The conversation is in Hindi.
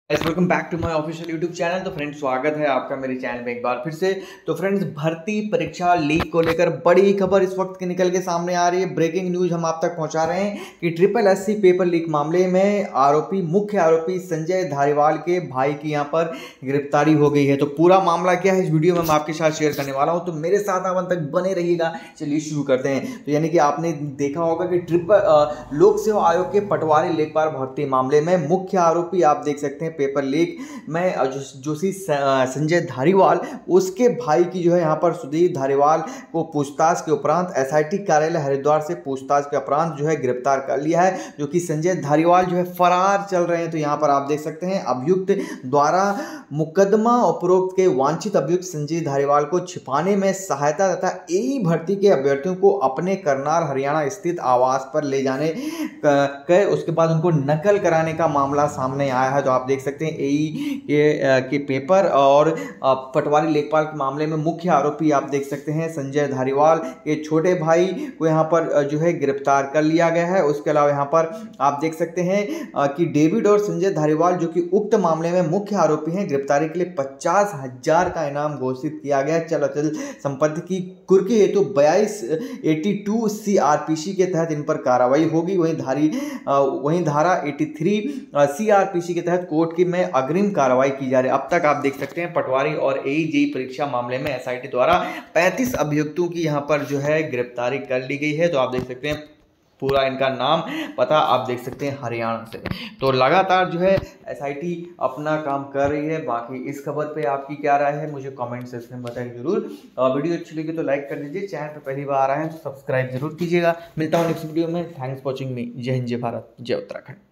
Welcome back to my official YouTube channel. तो फ्रेंड्स, स्वागत है आपका मेरे चैनल में एक बार फिर से। तो फ्रेंड्स, भर्ती परीक्षा लीक को लेकर बड़ी खबर इस वक्त निकल के सामने आ रही है। ब्रेकिंग न्यूज हम आप तक पहुंचा रहे हैं कि ट्रिपल एससी पेपर लीक मामले में मुख्य आरोपी संजय धारीवाल के भाई की यहां पर गिरफ्तारी हो गई है। तो पूरा मामला क्या है इस वीडियो में मैं आपके साथ शेयर करने वाला हूं, तो मेरे साथ आप अंत तक बने रहिएगा। चलिए शुरू करते हैं। तो यानी कि आपने देखा होगा कि लोक सेवा आयोग के पटवारी लेखपाल भर्ती मामले में मुख्य आरोपी आप देख सकते हैं पेपर लीक में जोशी संजय धारीवाल, उसके भाई की जो है यहाँ पर सुधीर धारीवाल को पूछताछ के उपरांत एसआईटी कार्यालय हरिद्वार से पूछताछ के उपरांत जो है गिरफ्तार कर लिया है, जो कि संजय धारीवाल जो है फरार चल रहे हैं। तो यहाँ पर आप देख सकते हैं अभियुक्त द्वारा मुकदमा उपरोक्त के वांछित अभियुक्त संजय धारीवाल को छिपाने में सहायता तथा एई भर्ती के अभ्यर्थियों को अपने करनाल हरियाणा स्थित आवास पर ले जाने के उसके बाद उनको नकल कराने का मामला सामने आया है। तो आप देख सकते हैं एई के पेपर और पटवारी लेखपाल के मामले में मुख्य आरोपी आप देख सकते हैं संजय धारीवाल के छोटे भाई को यहाँ पर जो है गिरफ्तार कर लिया गया है। उसके अलावा यहाँ पर आप देख सकते हैं कि डेविड और संजय धारीवाल जो कि उक्त मामले में मुख्य आरोपी हैं, गिरफ्तारी के लिए 50,000 का इनाम घोषित किया गया। चल अचल संपत्ति की कुर्की हेतु 82 सीआरपीसी के तहत इन पर कार्रवाई होगी। वहीं धारा 83 सीआरपीसी के तहत कोर्ट की में अग्रिम कार्रवाई की जा रही है। अब तक आप देख सकते हैं पटवारी और एई परीक्षा मामले में एसआईटी द्वारा 35 अभियुक्तों की यहां पर जो है गिरफ्तारी कर ली गई है। तो आप देख सकते हैं पूरा इनका नाम पता आप देख सकते हैं हरियाणा से। तो लगातार जो है एसआईटी अपना काम कर रही है। बाकी इस खबर पे आपकी क्या राय है मुझे कमेंट सेक्शन में बताइए जरूर। वीडियो अच्छी लगी तो लाइक कर दीजिए, चैनल पे पहली बार आ रहे हैं तो सब्सक्राइब जरूर कीजिएगा। मिलता हूँ नेक्स्ट वीडियो में। Thanks for watching me. जय हिंद, जय भारत, जय उत्तराखंड।